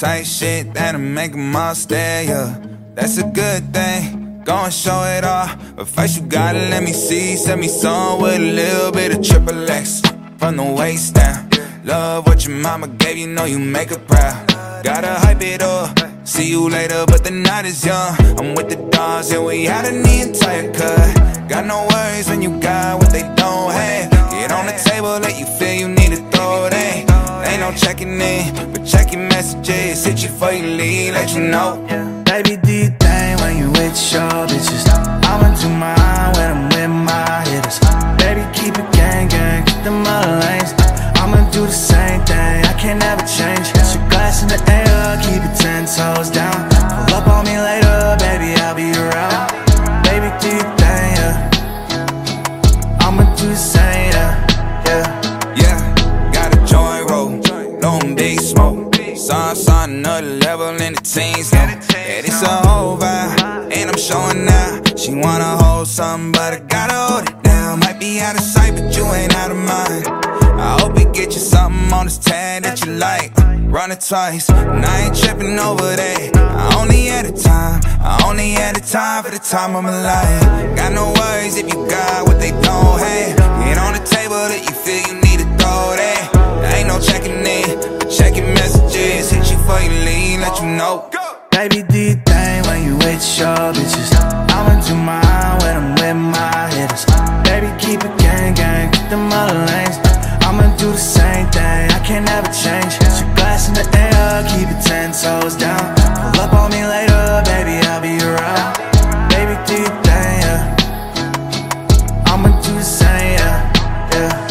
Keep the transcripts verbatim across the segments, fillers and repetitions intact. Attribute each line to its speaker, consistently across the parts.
Speaker 1: type shit that'll make them all stare, yeah. That's a good thing, go and show it off. But first you gotta let me see, send me some with a little bit of triple X from the waist down. Love what your mama gave you, know you make her proud. Gotta hype it up, see you later, but the night is young. I'm with the dogs, and we out in the entire cut. Got no worries when you got what they don't have. Get on the table, let you feel you need to throw it in. Ain't no checking in, but check your messages. Hit you for you leave, let you know.
Speaker 2: Baby, do your thing when you with your bitches. I'm into mine when I'm with my hitters. Baby, keep it gang gang, keep them other lanes. I'ma do the same thing, I can't ever change. Get your glass in the air, keep it ten toes down. Pull up on me later, baby, I'll be around. Baby, do your thing, yeah. I'ma do the same, yeah, yeah.
Speaker 1: Yeah, got a joint roll, long big smoke. Saw, saw another level in the teens, yeah. Yeah, it's a whole vibe, and I'm showing out. She wanna hold something, but I gotta hold it down. Might be out of sight, but you ain't out of mind. I hope we get you something on this tag that you like. Run it twice, and I ain't tripping over that. I only had the time, I only had the time for the time of my life. Got no worries if you got what they don't have. Get on the table that you feel you need to throw that. There ain't no checking in, but checking messages. Hit you for you leave, let you know.
Speaker 2: Baby, do your thing when you with your bitches. I'm into mine when I'm with my hitters. Baby, keep it gang gang, keep them other lanes. I'ma do the same thing, I can't ever change. Get your glass in the air, keep it ten toes down. Pull up on me later, baby, I'll be around. Baby, do your thing, yeah. I'ma do the same, yeah, yeah.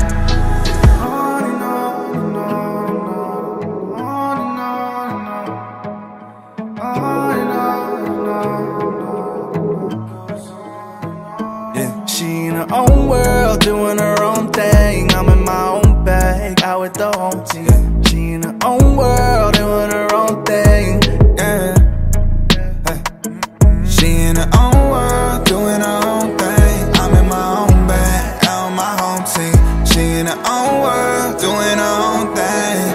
Speaker 2: She in her own world, doing her own thing. I'm in my own bag, out with the home team. She in her own world, doing her own thing, yeah.
Speaker 1: Hey. She in her own world, doing her own thing. I'm in my own bag, out with my home team. She in her own world, doing her own thing,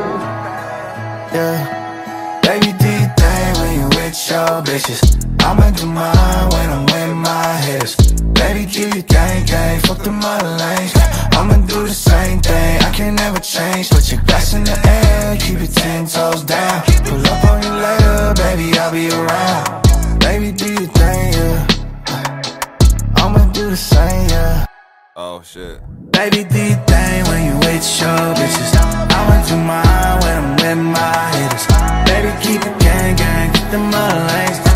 Speaker 2: yeah. Baby, do your thing when you with your bitches. I'ma do mine when I'm with my hitters. Baby, keep your gang gang, fuck them other lanes. I'ma do the same thing, I can't never change. Put your glass in the air, keep it ten toes down. Pull up on you later, baby, I'll be around. Baby, do your thing, yeah. I'ma do the same, yeah.
Speaker 1: Oh shit.
Speaker 2: Baby, do your thing when you with your bitches. I'ma do mine when I'm with my hitters. Baby, keep it gang gang, keep them other lanes.